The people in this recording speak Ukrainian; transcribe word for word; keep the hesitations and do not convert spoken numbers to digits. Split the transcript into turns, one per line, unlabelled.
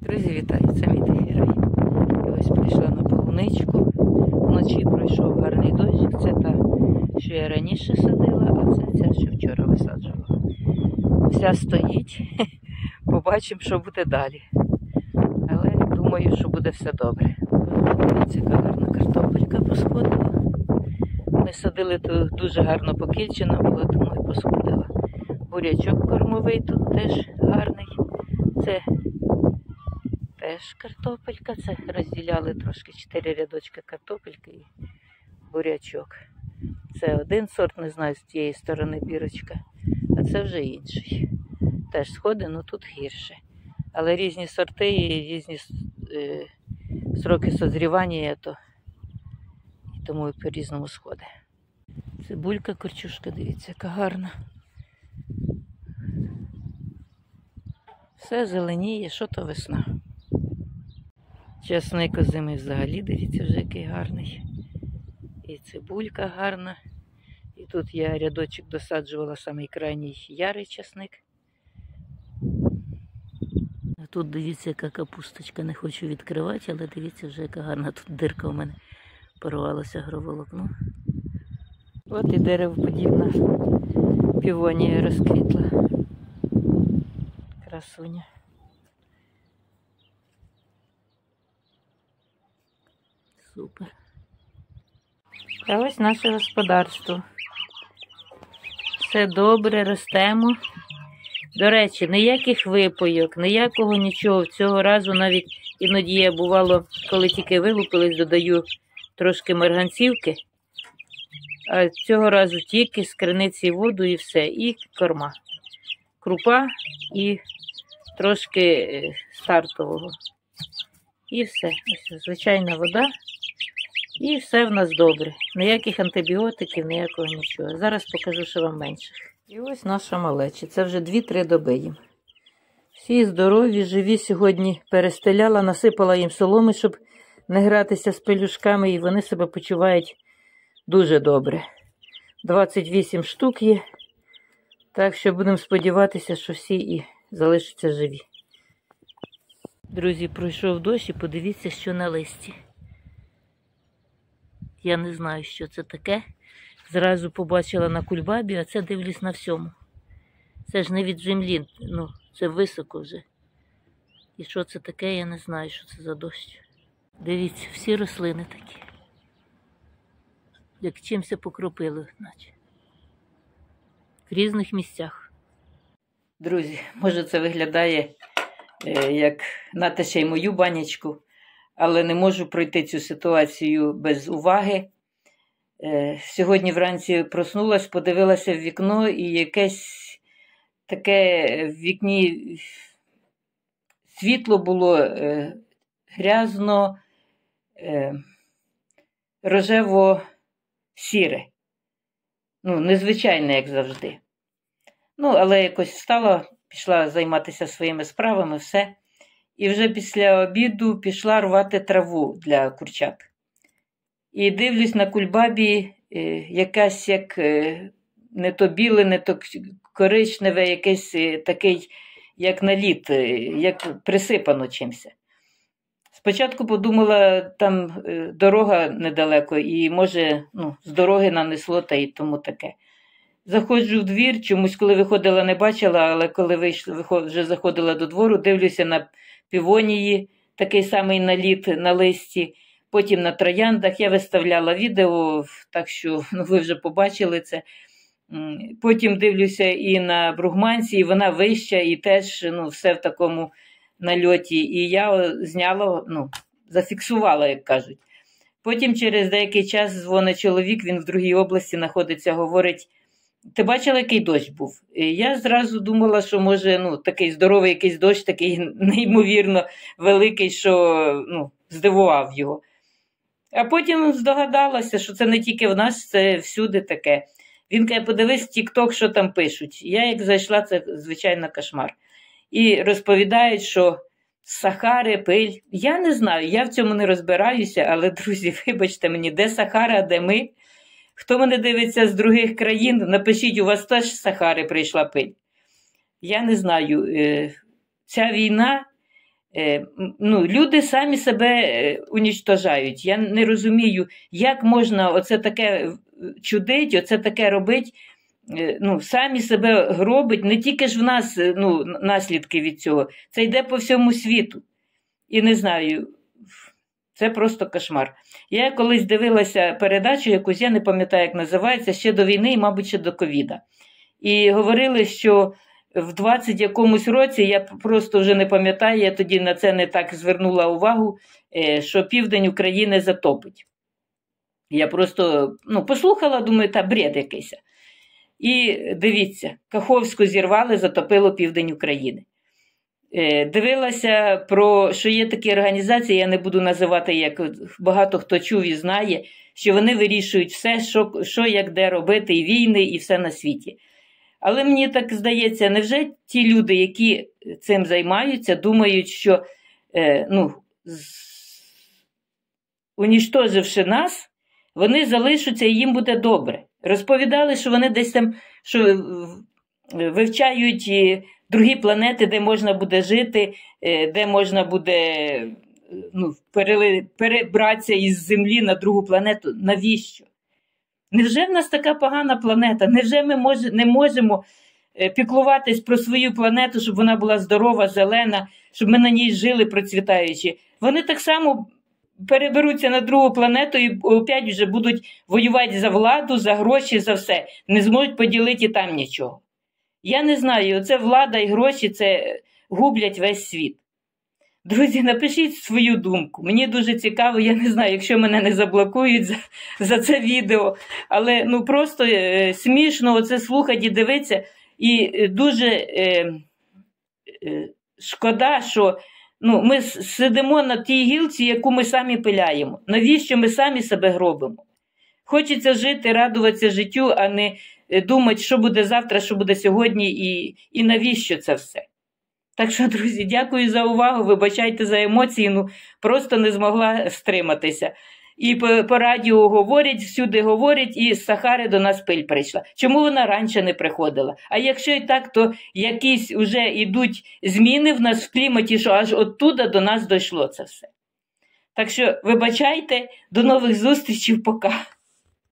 Друзі, вітаю, це мій Герой. І ось прийшла на полуничку. Вночі пройшов гарний дощик. Це та, що я раніше садила, а це ця, що вчора висаджувала. Вся стоїть. Побачимо, що буде далі. Але думаю, що буде все добре. Дивіться, яка гарна картопелька посходила. Ми садили тут дуже гарно покільчено було, тому і посходила. Бурячок кормовий тут теж гарний. Це теж картопелька, це розділяли трошки чотири рядочки картопельки і бурячок. Це один сорт, не знаю, з тієї сторони бірочка, а це вже інший. Теж сходи, але тут гірше. Але різні сорти і різні е, сроки созрівання, то і тому і по-різному сходи. Цибулька, корчушка, дивіться, яка гарна. Все зеленіє, що то весна. Часник озимий взагалі, дивіться, вже який гарний. І цибулька гарна. І тут я рядочок досаджувала самий крайній ярий часник. А тут дивіться, яка капусточка. Не хочу відкривати, але дивіться вже, яка гарна тут дирка у мене. Порвалося агроволокно. От і деревоподібна півонія розквітла. Красуня. Супер. А ось наше господарство. Все добре, ростемо. До речі, ніяких випойок, ніякого нічого. Цього разу навіть іноді я бувало, коли тільки вилупились, додаю трошки марганцівки. А цього разу тільки з криниці воду і все. І корма. Крупа і трошки стартового. І все. Ось звичайна вода. І все в нас добре. Ніяких антибіотиків, ніякого нічого. Зараз покажу, що вам менше. І ось наша малеча. Це вже дві-три доби їм. Всі здорові, живі. Сьогодні перестеляла, насипала їм соломи, щоб не гратися з пелюшками. І вони себе почувають дуже добре. двадцять вісім штук є. Так що будемо сподіватися, що всі і залишаться живі. Друзі, пройшов дощ і подивіться, що на листі. Я не знаю, що це таке. Зразу побачила на кульбабі, а це дивлюсь на всьому. Це ж не від землі, ну, це високо вже. І що це таке, я не знаю, що це за дощ. Дивіться, всі рослини такі. Як чимся покропили, наче. В різних місцях. Друзі, може це виглядає е, як нате ще й мою банячку, але не можу пройти цю ситуацію без уваги. Е, сьогодні вранці проснулась, подивилася в вікно і якесь таке в вікні світло було е, грязно, е, рожево-сіре. Ну, незвичайне, як завжди. Ну, але якось встала, пішла займатися своїми справами, все. І вже після обіду пішла рвати траву для курчат. І дивлюсь на кульбабі е, якась як е, не то біле, не то коричневе, якесь е, такий, як наліт, е, як присипано чимось. Спочатку подумала, там е, дорога недалеко, і може ну, з дороги нанесло, та й тому таке. Заходжу в двір, чомусь коли виходила не бачила, але коли вийшла, вже заходила до двору, дивлюся на півонії, такий самий наліт на листі, потім на трояндах. Я виставляла відео, так що ну, ви вже побачили це. Потім дивлюся і на бругманці, і вона вища, і теж ну, все в такому нальоті. І я зняла, ну, зафіксувала, як кажуть. Потім через деякий час дзвонить чоловік, він в другій області знаходиться, говорить: ти бачила, який дощ був? І я зразу думала, що може ну, такий здоровий якийсь дощ, такий неймовірно великий, що ну, здивував його. А потім здогадалася, що це не тільки в нас, це всюди таке. Він каже: подивись в тік-ток, що там пишуть. Я як зайшла, це звичайно кошмар. І розповідають, що Сахари, пиль. Я не знаю, я в цьому не розбираюся, але, друзі, вибачте мені, де Сахара, а де ми? Хто мене дивиться з других країн, напишіть, у вас теж з Сахари прийшла пиль. Я не знаю, ця війна Ну, люди самі себе унічтожають. Я не розумію, як можна оце таке чудить, оце таке робить. Ну, самі себе гробить, не тільки ж в нас, ну, наслідки від цього. Це йде по всьому світу. І не знаю, це просто кошмар. Я колись дивилася передачу якусь, я не пам'ятаю, як називається, ще до війни і, мабуть, ще до ковіда. І говорили, що в двадцять якомусь році, я просто вже не пам'ятаю, я тоді на це не так звернула увагу, що південь України затопить. Я просто, ну, послухала, думаю, та бред якийсь. І дивіться, Каховську зірвали, затопило південь України. Дивилася, про, що є такі організації, я не буду називати, як багато хто чув і знає, що вони вирішують все, що, що як де робити, і війни, і все на світі. Але мені так здається, невже ті люди, які цим займаються, думають, що, е, ну, унічтоживши нас, вони залишаться і їм буде добре. Розповідали, що вони десь там що вивчають другі планети, де можна буде жити, де можна буде, ну, перели, перебратися із Землі на другу планету. Навіщо? Невже в нас така погана планета? Невже ми мож, не можемо піклуватись про свою планету, щоб вона була здорова, зелена, щоб ми на ній жили процвітаючи? Вони так само переберуться на другу планету і опять вже будуть воювати за владу, за гроші, за все. Не зможуть поділити там нічого. Я не знаю, оце влада і гроші, це гублять весь світ. Друзі, напишіть свою думку. Мені дуже цікаво, я не знаю, якщо мене не заблокують за, за це відео. Але ну просто е, смішно оце слухати і дивитися. І е, дуже е, е, шкода, що ну, ми сидимо на тій гілці, яку ми самі пиляємо. Навіщо ми самі себе гробимо? Хочеться жити, радуватися життю, а не думати, що буде завтра, що буде сьогодні і, і навіщо це все. Так що, друзі, дякую за увагу, вибачайте за емоції, ну просто не змогла стриматися. І по, по радіо говорять, всюди говорять, і з Сахари до нас пиль прийшла. Чому вона раніше не приходила? А якщо і так, то якісь вже йдуть зміни в нас в кліматі, що аж оттуда до нас дійшло це все. Так що, вибачайте, до нових зустрічей, пока.